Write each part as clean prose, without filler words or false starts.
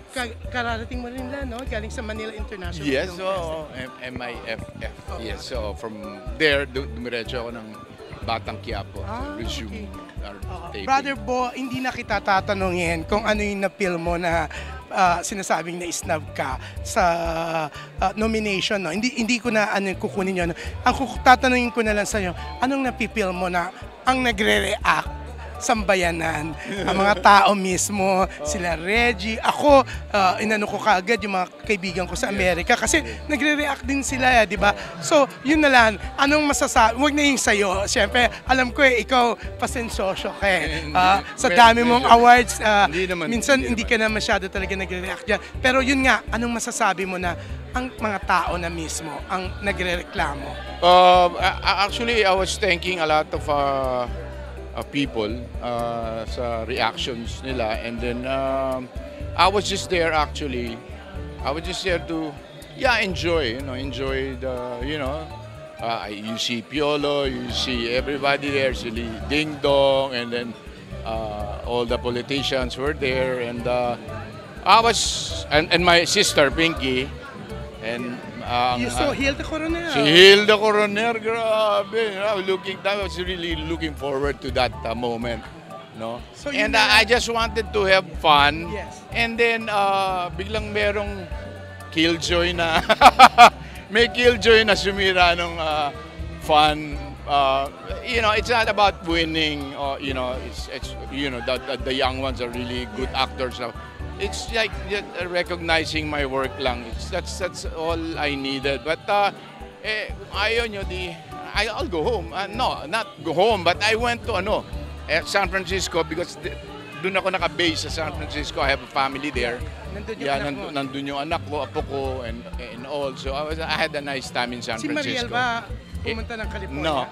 Kararating mo rin lang, no? Galing sa Manila International Yes, Film so MIFF. Yes, so from there, dumiretso ako ng Batang Quiapo to resume our taping. Brother Bo, hindi na kita tatanungin kung ano yung na-film mo na sinasabing na-snub ka sa nomination. No? Hindi ko na kukunin yun. Ang tatanungin ko na lang sa'yo, anong napipil mo na ang nagre-react sambayanan, ang mga tao mismo, sila Reggie, ako, inano ko kaagad yung mga kaibigan ko sa Amerika kasi nagre-react din sila, di ba? So, yun na lang, anong masasabi, huwag na yung sa'yo, siyempre, alam ko ikaw, pasensyoso ka sa dami mong awards, minsan hindi ka na masyado talaga nagre-react dyan, pero yun nga, anong masasabi mo na ang mga tao na mismo ang nagre-reklamo? Actually, I was thanking a lot of people sa reactions nila, and then I was just there actually. I was just there to enjoy the you see Piolo, you see everybody there, si Ding Dong, and then all the politicians were there, and I was and my sister Pinky, and you saw Hilda Coronel. Si Hilda Coronel, grabe. I was really looking forward to that moment. No? So and I just wanted to have fun. Yes. And then, biglang merong killjoy na, may killjoy na sumira nung fun. It's not about winning. It's the young ones are really good actors now. It's like recognizing my work lang. That's all I needed. But ayaw nyo I'll go home. No, not go home, but I went to San Francisco because doon ako naka-base sa San Francisco. I have a family there. Nandun yung anak ko, apo ko, and all. So I had a nice time in San Francisco. Si Mariel ba pumunta ng California? No,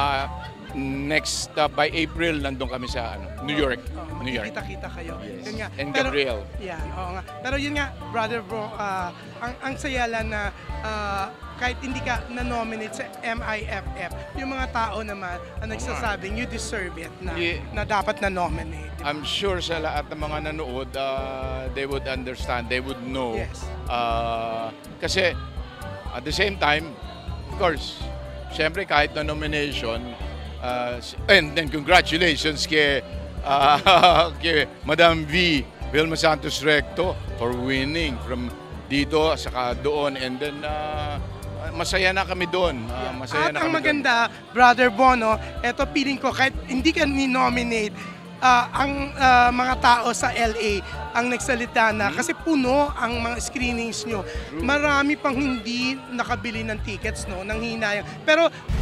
next by April nandun kami sa New York. New York. Kita-kita kayo. Yes. Yun nga. And Gabriel. Yan, oo nga. Pero yun nga, Brother Bro, ang saya lang na kahit hindi ka na-nominate sa MIFF, yung mga tao naman ang nagsasabing you deserve it na dapat na-nominate. I'm sure sa lahat ng mga nanood, they would understand, they would know. Yes. Kasi at the same time, of course, syempre kahit na nomination, and then congratulations kay Madam V. Vilma Santos Recto for winning from dito saka doon, and then masaya na kami doon. Masaya At na ang kami maganda, Brother Bono, eto feeling ko kahit hindi ka ni-nominate, ang mga tao sa LA ang nagsalita na kasi puno ang mga screenings nyo. Marami pang hindi nakabili ng tickets, no, nang hinayang. Pero